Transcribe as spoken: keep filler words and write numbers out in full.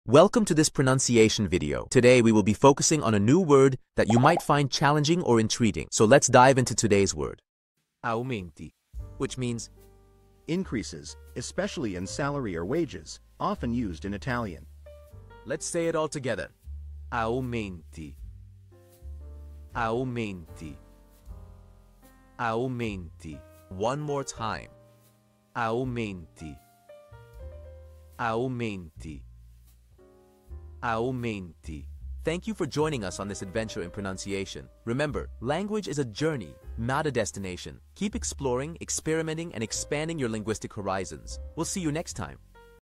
Welcome to this pronunciation video. Today we will be focusing on a new word that you might find challenging or intriguing. So let's dive into today's word. Aumenti, which means increases, especially in salary or wages, often used in Italian. Let's say it all together. Aumenti. Aumenti. Aumenti. One more time. Aumenti. Aumenti. Aumenti. Thank you for joining us on this adventure in pronunciation. Remember, language is a journey, not a destination. Keep exploring, experimenting, and expanding your linguistic horizons. We'll see you next time.